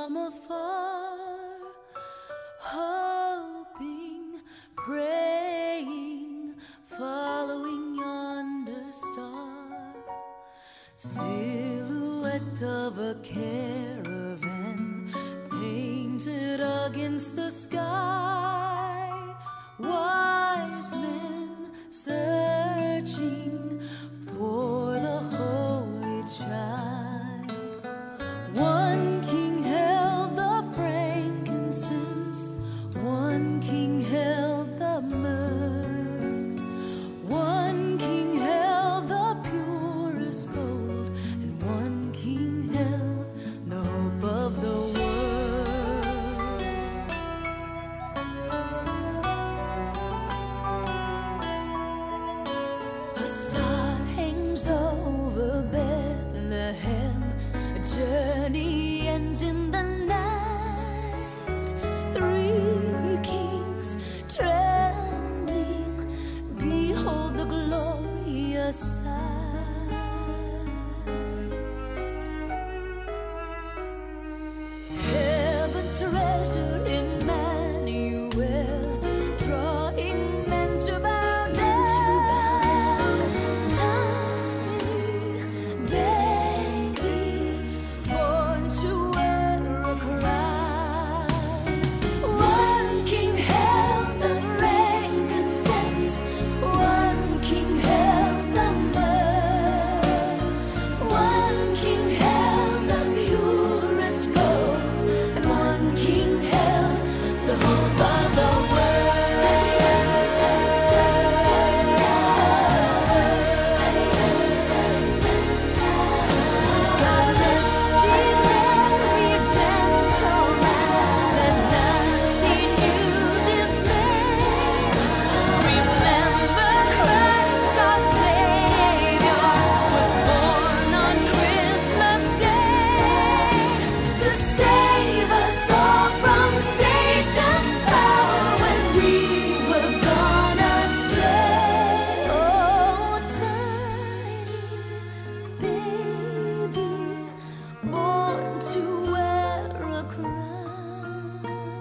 from afar, hoping, praying, following yonder star, silhouette of a caravan painted against the sky, wise men searching for the holy child. One king held the frankincense, one king held the myrrh, one king held the purest gold, and one king held the hope of the world. A star hangs over Bethlehem, a journey ends in the night. Three kings trembling, behold the glorious sight. Heaven's treasure, Emmanuel, drawing men to bow down. Tiny baby, born to wear a crown. One king held the frankincense, one king held the myrrh, one king held the purest gold, and one king held the hope of the God rest ye merry gentlemen, let nothing you dismay. Remember Christ our Savior was born on Christmas Day to save us all from Satan's power when we were gone astray. Oh, tiny baby, born to wear a crown.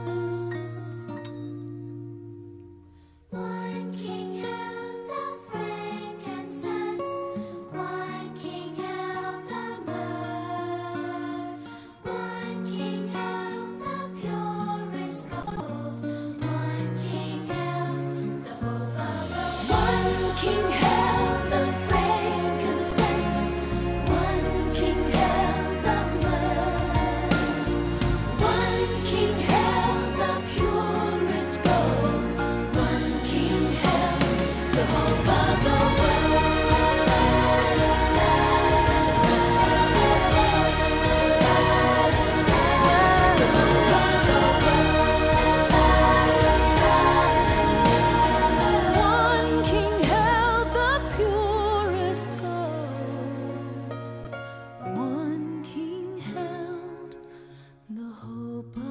One king held the frankincense, one king held the myrrh, one king held the purest gold, one king held the hope of the world. One king held the frankincense, one king held the myrrh, one king held the purest gold, one king held the hope of the One king held the purest gold, one king held the hope of